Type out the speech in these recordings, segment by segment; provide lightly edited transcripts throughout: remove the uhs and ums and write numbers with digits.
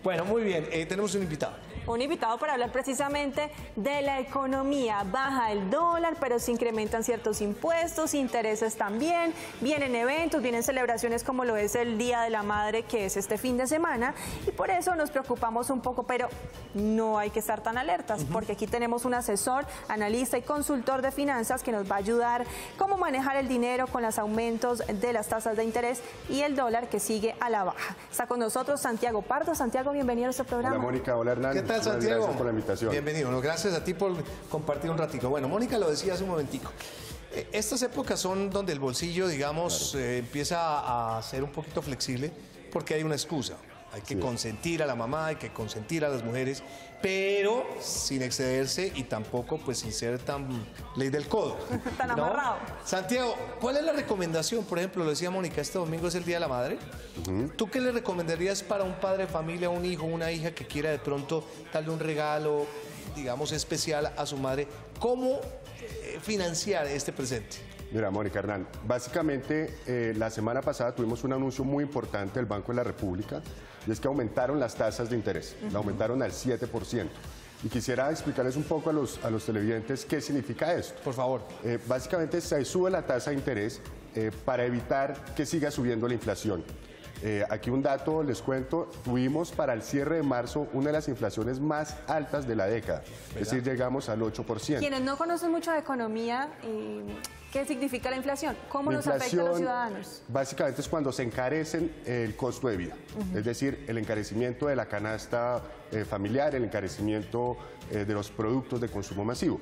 Bueno, muy bien, tenemos un invitado. Un invitado para hablar precisamente de la economía. Baja el dólar, pero se incrementan ciertos impuestos, intereses también. Vienen eventos, vienen celebraciones como lo es el Día de la Madre, que es este fin de semana. Y por eso nos preocupamos un poco, pero no hay que estar tan alertas, porque aquí tenemos un asesor, analista y consultor de finanzas que nos va a ayudar cómo manejar el dinero con los aumentos de las tasas de interés y el dólar que sigue a la baja. Está con nosotros Santiago Pardo. Santiago, bienvenido a este programa. Hola Mónica, hola Hernán. ¿Qué tal, Santiago? Gracias por la invitación. Bienvenido. No, gracias a ti por compartir un ratito. Bueno, Mónica lo decía hace un momentico. Estas épocas son donde el bolsillo, digamos, claro, empieza a ser un poquito flexible porque hay una excusa. Hay que consentir a la mamá, hay que consentir a las mujeres, pero sin excederse y tampoco pues sin ser tan ley del codo. Tan amarrado. Santiago, ¿cuál es la recomendación? Por ejemplo, lo decía Mónica, este domingo es el Día de la Madre. ¿Tú qué le recomendarías para un padre de familia, un hijo, una hija que quiera de pronto darle un regalo, digamos, especial a su madre? ¿Cómo financiar este presente? Mira, Mónica, Hernán, básicamente la semana pasada tuvimos un anuncio muy importante del Banco de la República, y es que aumentaron las tasas de interés, la aumentaron al 7%. Y quisiera explicarles un poco a los televidentes qué significa esto. Por favor. Básicamente se sube la tasa de interés para evitar que siga subiendo la inflación. Aquí un dato, les cuento, tuvimos para el cierre de marzo una de las inflaciones más altas de la década, es decir, llegamos al 8%. Quienes no conocen mucho de economía, ¿qué significa la inflación? ¿Cómo nos afecta a los ciudadanos? Básicamente es cuando se encarecen el costo de vida, es decir, el encarecimiento de la canasta familiar, el encarecimiento de los productos de consumo masivo.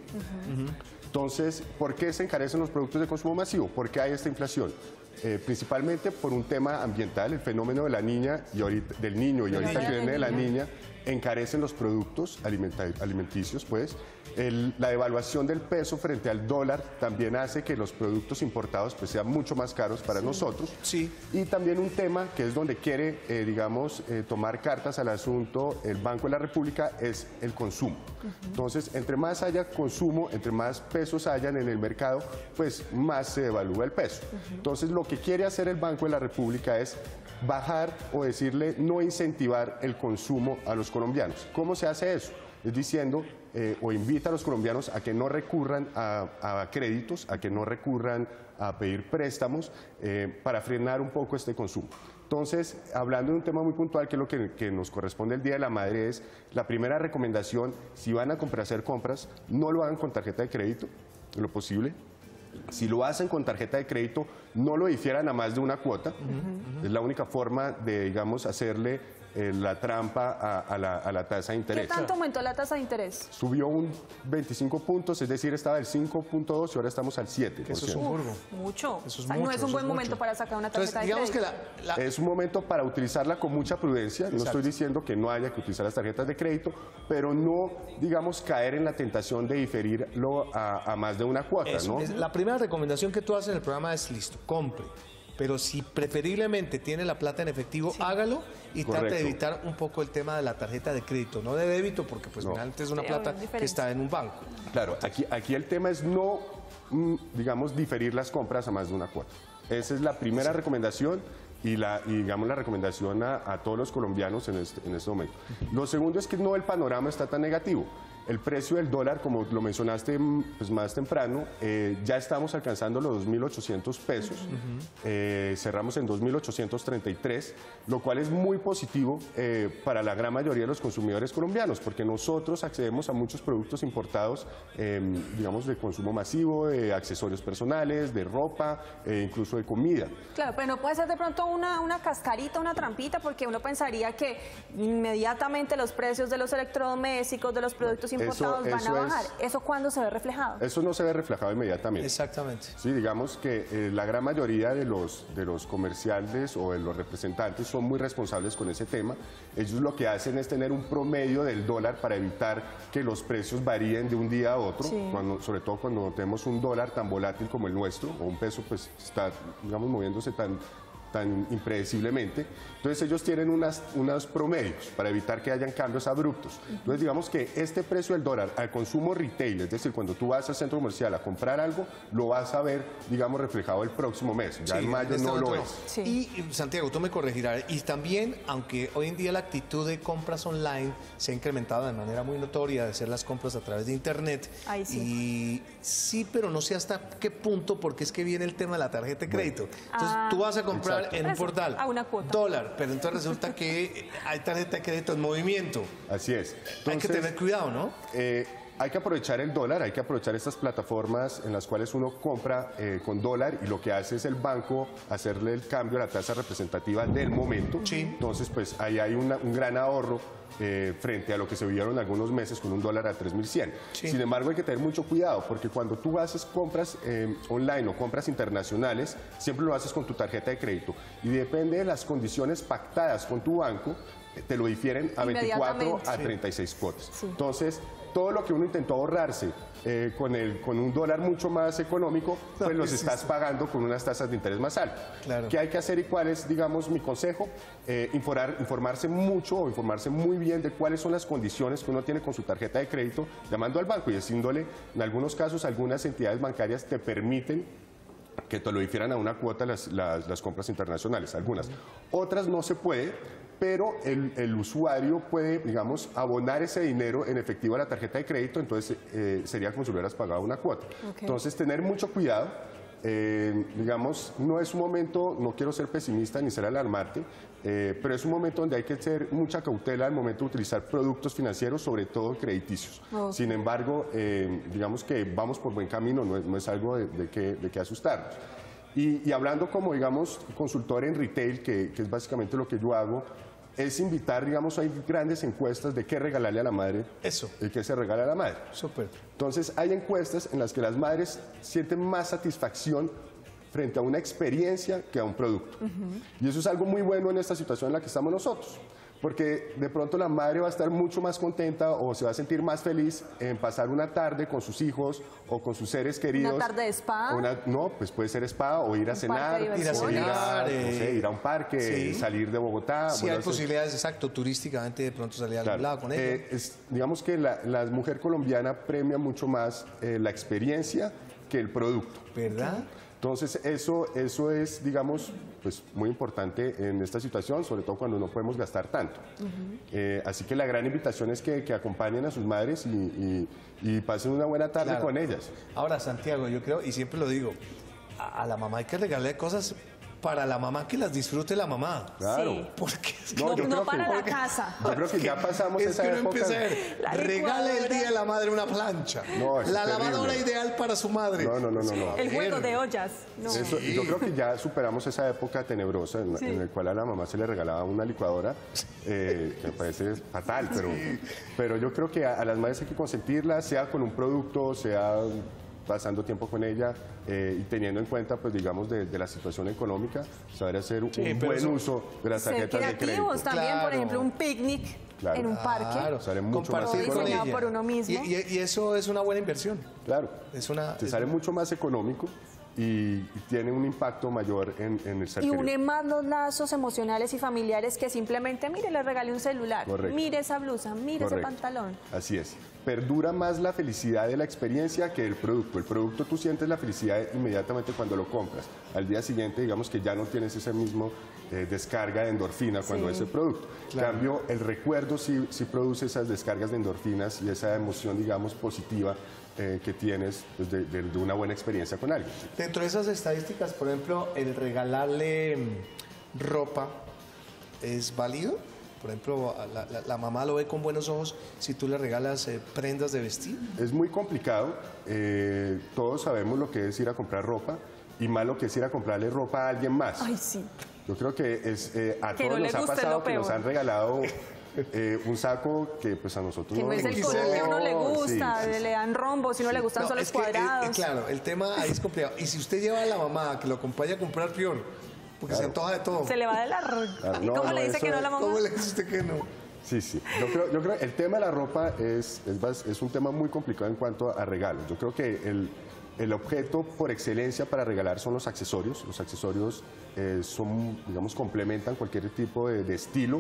Entonces, ¿por qué se encarecen los productos de consumo masivo? ¿Por qué hay esta inflación? Principalmente por un tema ambiental, el fenómeno de la niña y ahorita, del niño y ahorita que viene de la niña, encarecen los productos alimenticios, pues. La devaluación del peso frente al dólar también hace que los productos importados pues, sean mucho más caros para nosotros. Y también un tema que es donde quiere, digamos, tomar cartas al asunto el Banco de la República es el consumo. Entonces, entre más haya consumo, entre más pesos hayan en el mercado, pues más se devalúa el peso. Entonces, lo que quiere hacer el Banco de la República es bajar o decirle no incentivar el consumo a los colombianos. ¿Cómo se hace eso? Es diciendo o invita a los colombianos a que no recurran a créditos, a que no recurran a pedir préstamos para frenar un poco este consumo. Entonces, hablando de un tema muy puntual, que es lo que nos corresponde el Día de la Madre, es la primera recomendación: si van a hacer compras, no lo hagan con tarjeta de crédito, en lo posible. Si lo hacen con tarjeta de crédito, no lo difieran a más de una cuota. Es la única forma de, digamos, hacerle la trampa a la tasa de interés. ¿Qué tanto aumentó la tasa de interés? Subió un 25 puntos, es decir, estaba del 5.2 y ahora estamos al 7%. Eso es un mucho. Eso es no es un buen momento para sacar una tarjeta de crédito. Es un momento para utilizarla con mucha prudencia. No estoy diciendo que no haya que utilizar las tarjetas de crédito, pero no, digamos, caer en la tentación de diferirlo a más de una cuota, ¿no? La primera recomendación que tú haces en el programa es: listo, compre. Pero si preferiblemente tiene la plata en efectivo, hágalo y trate de evitar un poco el tema de la tarjeta de crédito, no de débito, porque pues finalmente es una plata que está en un banco. Claro, aquí el tema es no, digamos, diferir las compras a más de una cuota. Esa es la primera recomendación y digamos la recomendación a todos los colombianos en este momento. Lo segundo es que no el panorama está tan negativo. El precio del dólar, como lo mencionaste pues, más temprano, ya estamos alcanzando los 2.800 pesos. Cerramos en 2.833, lo cual es muy positivo para la gran mayoría de los consumidores colombianos, porque nosotros accedemos a muchos productos importados, digamos, de consumo masivo, de accesorios personales, de ropa, incluso de comida. Claro, pero no puede ser de pronto una cascarita, una trampita, porque uno pensaría que inmediatamente los precios de los electrodomésticos, de los productos importados van a bajar. ¿Eso cuándo se ve reflejado? Eso no se ve reflejado inmediatamente. Exactamente. Sí, digamos que la gran mayoría de los comerciantes o de los representantes son muy responsables con ese tema. Ellos lo que hacen es tener un promedio del dólar para evitar que los precios varíen de un día a otro, sobre todo cuando tenemos un dólar tan volátil como el nuestro, o un peso pues está, digamos, moviéndose tan tan impredeciblemente. Entonces ellos tienen unos promedios para evitar que hayan cambios abruptos. Entonces digamos que este precio del dólar al consumo retail, es decir, cuando tú vas al centro comercial a comprar algo, lo vas a ver, digamos, reflejado el próximo mes. Ya en mayo no lo ves. Sí. Y Santiago, tú me corregirás. Y también, aunque hoy en día la actitud de compras online se ha incrementado de manera muy notoria, de hacer las compras a través de internet. Ahí sí. Y sí, pero no sé hasta qué punto, porque es que viene el tema de la tarjeta de crédito. Entonces tú vas a comprar en un portal a una cuota. dólar, pero entonces resulta que hay tarjeta de crédito en movimiento. Así es. Entonces, hay que tener cuidado, ¿no? Hay que aprovechar el dólar, hay que aprovechar estas plataformas en las cuales uno compra con dólar y lo que hace es el banco hacerle el cambio a la tasa representativa del momento. Sí. Entonces, pues ahí hay un gran ahorro frente a lo que se vieron algunos meses con un dólar a 3.100. Sí. Sin embargo, hay que tener mucho cuidado porque cuando tú haces compras online o compras internacionales, siempre lo haces con tu tarjeta de crédito y depende de las condiciones pactadas con tu banco, te lo difieren a 24 a 36 cuotas. Sí. Entonces, todo lo que uno intentó ahorrarse con un dólar mucho más económico, pues los estás pagando con unas tasas de interés más altas. Claro. ¿Qué hay que hacer y cuál es, digamos, mi consejo? Informarse mucho o informarse muy bien de cuáles son las condiciones que uno tiene con su tarjeta de crédito, llamando al banco y diciéndole, en algunos casos, algunas entidades bancarias te permiten que te lo difieran a una cuota las compras internacionales, algunas. Otras no se puede, pero el usuario puede, digamos, abonar ese dinero en efectivo a la tarjeta de crédito, entonces sería como si hubieras pagado una cuota. Okay. Entonces, tener mucho cuidado, digamos, no es un momento, no quiero ser pesimista ni ser alarmante, pero es un momento donde hay que tener mucha cautela al momento de utilizar productos financieros, sobre todo crediticios. Okay. Sin embargo, digamos que vamos por buen camino, no es algo de que asustarnos. Y hablando como, digamos, consultor en retail, que es básicamente lo que yo hago, es invitar, digamos, hay grandes encuestas de qué regalarle a la madre. Eso. Y qué se regala a la madre. Súper. Entonces, hay encuestas en las que las madres sienten más satisfacción frente a una experiencia que a un producto. Y eso es algo muy bueno en esta situación en la que estamos nosotros. Porque de pronto la madre va a estar mucho más contenta o se va a sentir más feliz en pasar una tarde con sus hijos o con sus seres queridos. ¿Una tarde de spa? No, pues puede ser spa o ir a cenar, Ir a cenar, no sé, ir a un parque, sí. Salir de Bogotá. Sí, hay posibilidades, exacto, turísticamente de pronto salir a algún lado con ella. Digamos que la mujer colombiana premia mucho más la experiencia que el producto. ¿Verdad? Entonces, eso es, digamos, pues muy importante en esta situación, sobre todo cuando no podemos gastar tanto. Así que la gran invitación es que acompañen a sus madres y pasen una buena tarde con ellas. Ahora, Santiago, yo creo, y siempre lo digo, a la mamá hay que regalarle cosas para la mamá que las disfrute la mamá. Claro. Sí. Porque es que No para la casa. Yo creo que ya pasamos es esa que uno época. empieza a ver, regale el día de la madre una plancha. No, eso la es terrible. lavadora ideal para su madre. No. El juego de ollas. No. Eso, yo creo que ya superamos esa época tenebrosa en la cual a la mamá se le regalaba una licuadora, que me parece fatal, pero yo creo que a las madres hay que consentirlas, sea con un producto, sea pasando tiempo con ella y teniendo en cuenta, pues digamos, de la situación económica, saber hacer un buen uso de las tarjetas de crédito. Ser creativos también, Claro. por ejemplo, un picnic en un parque. Claro, Sale mucho más compartir con diseñado ella. por uno mismo. Y eso es una buena inversión. Claro, Te sale mucho más económico y tiene un impacto mayor en el ser Y querido. une más los lazos emocionales y familiares que simplemente, mire, le regalé un celular, Correcto. mire esa blusa, mire ese pantalón. Así es. Perdura más la felicidad de la experiencia que el producto. El producto tú sientes la felicidad inmediatamente cuando lo compras. Al día siguiente, digamos que ya no tienes ese mismo descarga de endorfina cuando es el producto. En cambio, el recuerdo sí produce esas descargas de endorfinas y esa emoción, digamos, positiva que tienes pues, de una buena experiencia con alguien. Dentro de esas estadísticas, por ejemplo, el regalarle ropa es válido. Por ejemplo, la mamá lo ve con buenos ojos si tú le regalas prendas de vestir. Es muy complicado. Todos sabemos lo que es ir a comprar ropa y más lo que es ir a comprarle ropa a alguien más. Ay, sí. Yo creo que a Que todos no nos le ha guste pasado lo que nos peor. han regalado un saco que pues a nosotros Que no es el color que a uno le gusta, sí. le dan rombos, si no le gustan solo los cuadrados. Claro, el tema ahí es complicado. Y si usted lleva a la mamá que lo acompaña a comprar peor, porque se antoja de todo. Se le va de la ¿Y cómo le dice que no a la mamá? ¿Cómo le dice usted que no? Sí. Yo creo que el tema de la ropa es un tema muy complicado en cuanto a regalos. Yo creo que el objeto por excelencia para regalar son los accesorios. Los accesorios son, digamos, complementan cualquier tipo de estilo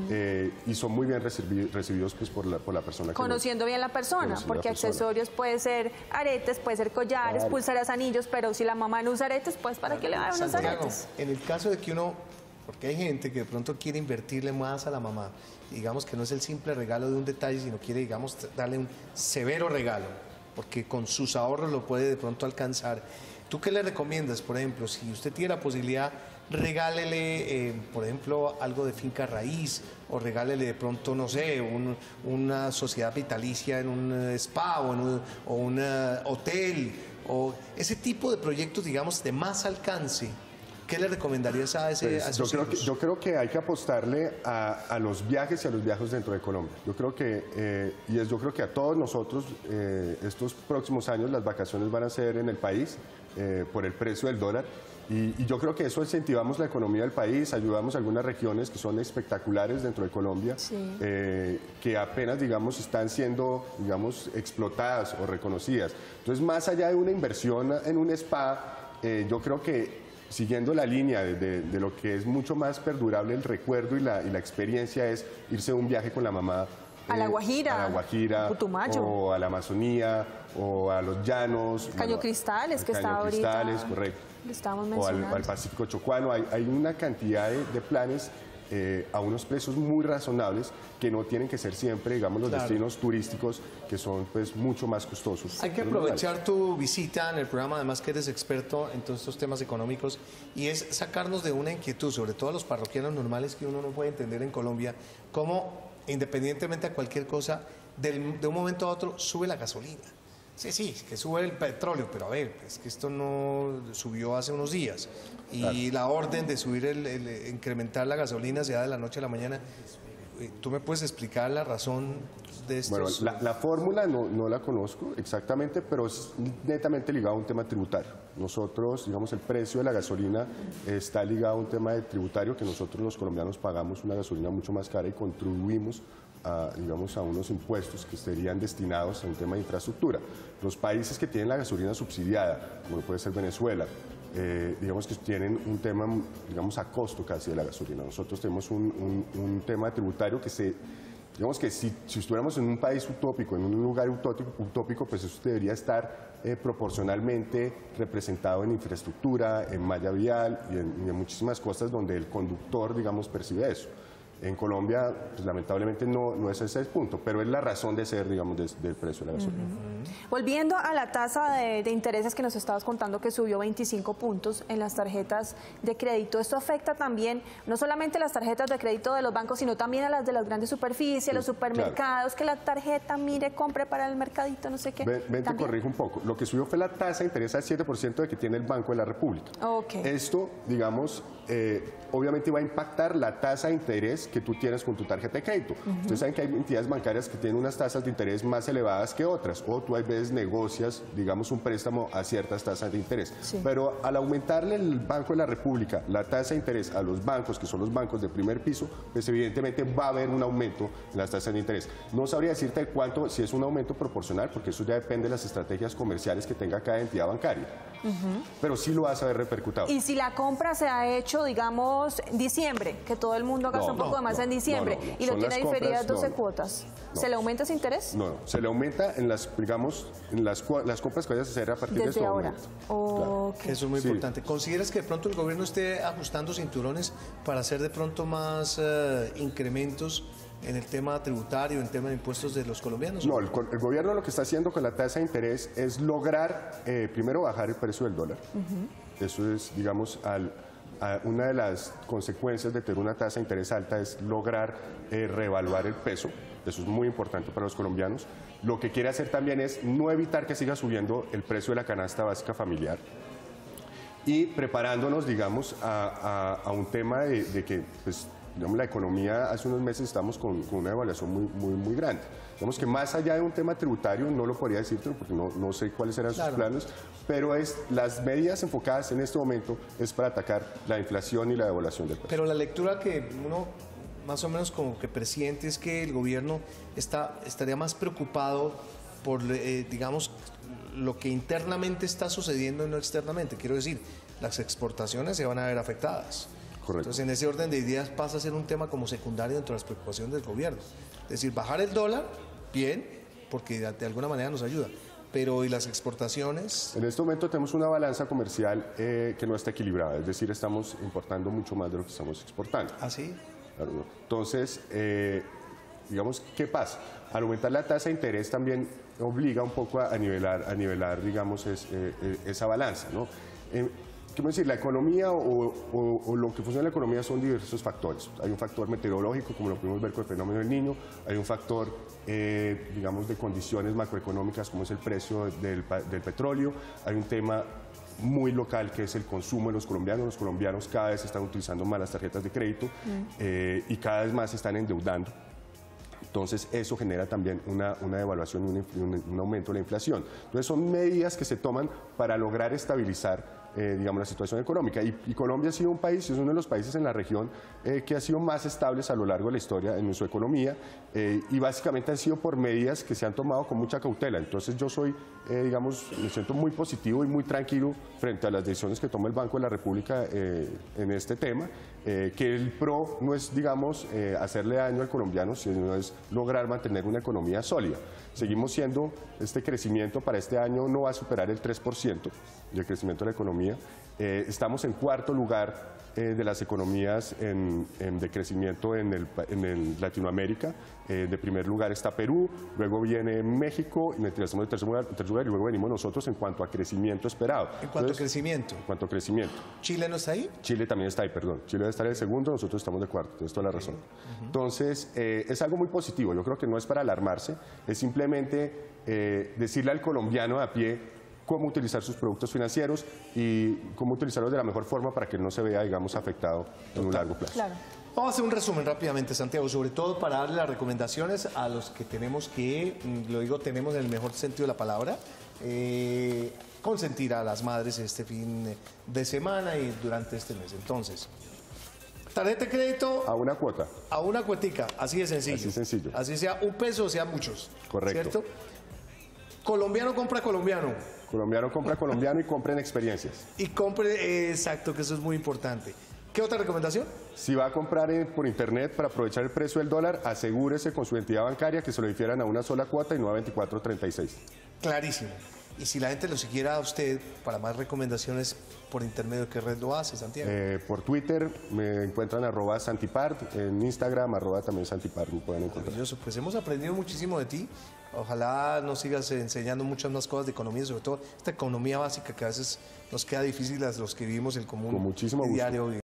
y son muy bien recibidos pues, por la persona. Conociendo bien la persona, porque accesorios puede ser aretes, puede ser collares, claro, pulseras, anillos, pero si la mamá no usa aretes, pues ¿para qué le va a dar unos aretes? En el caso de que uno, porque hay gente que de pronto quiere invertirle más a la mamá, digamos que no es el simple regalo de un detalle, sino quiere, digamos, darle un severo regalo, porque con sus ahorros lo puede de pronto alcanzar. ¿Tú qué le recomiendas, por ejemplo, si usted tiene la posibilidad, regálele, por ejemplo, algo de finca raíz, o regálele de pronto, no sé, una sociedad vitalicia en un spa o un hotel, o ese tipo de proyectos, digamos, de más alcance? ¿Qué le recomendarías a esos hijos? Yo creo que hay que apostarle a los viajes y a los viajes dentro de Colombia. Yo creo que a todos nosotros estos próximos años las vacaciones van a ser en el país por el precio del dólar. Y yo creo que eso incentivamos la economía del país, ayudamos a algunas regiones que son espectaculares dentro de Colombia, sí, que apenas, digamos, están siendo, digamos, explotadas o reconocidas. Entonces, más allá de una inversión en un spa, yo creo que siguiendo la línea de lo que es mucho más perdurable el recuerdo y la experiencia es irse a un viaje con la mamá. A La Guajira, Putumayo, o a la Amazonía, o a los llanos. Caño Cristales, que está ahorita. Caño Cristales, correcto. Estábamos mencionando. O al Pacífico Chocuano. Hay una cantidad de planes a unos precios muy razonables que no tienen que ser siempre, digamos, los destinos turísticos que son pues mucho más costosos. Hay que aprovechar tu visita en el programa, además que eres experto en todos estos temas económicos, y es sacarnos de una inquietud, sobre todo a los parroquianos normales que uno no puede entender en Colombia, cómo independientemente a cualquier cosa, de un momento a otro sube la gasolina. Sí, que sube el petróleo, pero a ver, es que esto no subió hace unos días y la orden de subir, incrementar la gasolina se da de la noche a la mañana. ¿Tú me puedes explicar la razón de esto? Bueno, la fórmula no la conozco exactamente, pero es netamente ligado a un tema tributario. Nosotros, digamos, el precio de la gasolina está ligado a un tema tributario que nosotros los colombianos pagamos una gasolina mucho más cara y contribuimos digamos, a unos impuestos que estarían destinados a un tema de infraestructura. Los países que tienen la gasolina subsidiada, como puede ser Venezuela, digamos que tienen un tema, digamos, a costo casi de la gasolina. Nosotros tenemos un tema tributario que digamos que si estuviéramos en un país utópico, en un lugar utópico, pues eso debería estar proporcionalmente representado en infraestructura, en malla vial y en muchísimas cosas donde el conductor, digamos, percibe eso. En Colombia, pues, lamentablemente no es ese el punto, pero es la razón de ser, digamos, del precio de la gasolina. Volviendo a la tasa de intereses que nos estabas contando, que subió 25 puntos en las tarjetas de crédito. Esto afecta también, no solamente las tarjetas de crédito de los bancos, sino también a las de las grandes superficies, los supermercados, claro, que la tarjeta, mire, compre para el mercadito, no sé qué. Ven, te corrijo un poco. Lo que subió fue la tasa de interés al 7% de que tiene el Banco de la República. Okay. Esto, digamos, obviamente va a impactar la tasa de interés que tú tienes con tu tarjeta de crédito. Ustedes saben que hay entidades bancarias que tienen unas tasas de interés más elevadas que otras, o tú a veces negocias, digamos, un préstamo a ciertas tasas de interés. Sí. Pero al aumentarle el Banco de la República la tasa de interés a los bancos, que son los bancos de primer piso, pues evidentemente va a haber un aumento en las tasas de interés. No sabría decirte cuánto, si es un aumento proporcional, porque eso ya depende de las estrategias comerciales que tenga cada entidad bancaria. Pero sí lo vas a ver repercutado. Y si la compra se ha hecho, digamos, en diciembre, que todo el mundo gasta un poco más en diciembre, y lo tiene diferidas 12 cuotas, ¿se le aumenta ese interés? No, se le aumenta en las, digamos, en las compras que vayas a hacer a partir de este momento. Okay. Eso es muy importante. ¿Consideras que de pronto el gobierno esté ajustando cinturones para hacer de pronto más incrementos en el tema tributario, en el tema de impuestos de los colombianos? No, el gobierno lo que está haciendo con la tasa de interés es lograr, primero, bajar el precio del dólar. Eso es, digamos, una de las consecuencias de tener una tasa de interés alta es lograr reevaluar el peso. Eso es muy importante para los colombianos. Lo que quiere hacer también es no evitar que siga subiendo el precio de la canasta básica familiar y preparándonos, digamos, a un tema de que, pues, digamos, la economía, hace unos meses estamos con una evaluación muy grande. Digamos que más allá de un tema tributario, no lo podría decirte porque no sé cuáles eran sus planes, pero las medidas enfocadas en este momento es para atacar la inflación y la devaluación del peso. Pero la lectura que uno más o menos como que presiente es que el gobierno estaría más preocupado por, digamos, lo que internamente está sucediendo y no externamente. Quiero decir, las exportaciones se van a ver afectadas. Correcto. Entonces, en ese orden de ideas pasa a ser un tema como secundario dentro de las preocupaciones del gobierno. Es decir, bajar el dólar, bien, porque de alguna manera nos ayuda. Pero ¿y las exportaciones? En este momento tenemos una balanza comercial que no está equilibrada, es decir, estamos importando mucho más de lo que estamos exportando. ¿Ah, sí? Claro, ¿no? Entonces, digamos, ¿qué pasa? Al aumentar la tasa de interés también obliga un poco a nivelar digamos, esa balanza, ¿no? ¿Cómo decir? La economía o lo que funciona en la economía son diversos factores. Hay un factor meteorológico, como lo pudimos ver con el fenómeno del Niño, hay un factor, digamos, de condiciones macroeconómicas, como es el precio del petróleo, hay un tema muy local que es el consumo de los colombianos. Los colombianos cada vez están utilizando más las tarjetas de crédito y cada vez más se están endeudando. Entonces, eso genera también una devaluación y un aumento de la inflación. Entonces, son medidas que se toman para lograr estabilizar digamos, la situación económica. Y Colombia ha sido un país, es uno de los países en la región que ha sido más estables a lo largo de la historia en su economía y básicamente han sido por medidas que se han tomado con mucha cautela. Entonces yo soy, digamos, me siento muy positivo y muy tranquilo frente a las decisiones que toma el Banco de la República en este tema, que el PRO no es, digamos, hacerle daño al colombiano, sino es lograr mantener una economía sólida. Seguimos siendo, este crecimiento para este año no va a superar el 3% del crecimiento de la economía. Estamos en cuarto lugar de las economías de crecimiento en Latinoamérica. De primer lugar está Perú, luego viene México, y estamos en tercer lugar y luego venimos nosotros en cuanto a crecimiento esperado. ¿En cuanto a crecimiento? En cuanto a crecimiento. ¿Chile no está ahí? Chile también está ahí, perdón. Chile debe estar en el segundo, nosotros estamos de cuarto, tienes toda la razón. Entonces, es algo muy positivo, yo creo que no es para alarmarse, es simplemente decirle al colombiano a pie cómo utilizar sus productos financieros y cómo utilizarlos de la mejor forma para que no se vea, digamos, afectado en un largo plazo. Claro. Vamos a hacer un resumen rápidamente, Santiago, sobre todo para darle las recomendaciones a los que tenemos que, lo digo, tenemos en el mejor sentido de la palabra, consentir a las madres este fin de semana y durante este mes. Entonces, tarjeta de crédito A una cuota. a una cuetica, así de sencillo. Así sencillo. Así sea un peso o sea muchos. Correcto. ¿Cierto? Colombiano compra colombiano. Colombiano compra colombiano y compren experiencias. Y compre, exacto, que eso es muy importante. ¿Qué otra recomendación? Si va a comprar por internet para aprovechar el precio del dólar, asegúrese con su entidad bancaria que se lo difieran a una sola cuota y no a 24.36. Clarísimo. Y si la gente lo siguiera a usted para más recomendaciones, ¿por intermedio de qué red lo hace, Santiago? Por Twitter me encuentran @Santipart, en Instagram también Santipart me pueden encontrar. Maravilloso. Pues hemos aprendido muchísimo de ti. Ojalá nos sigas enseñando muchas más cosas de economía, sobre todo esta economía básica que a veces nos queda difícil a los que vivimos el común Con muchísimo gusto. diario.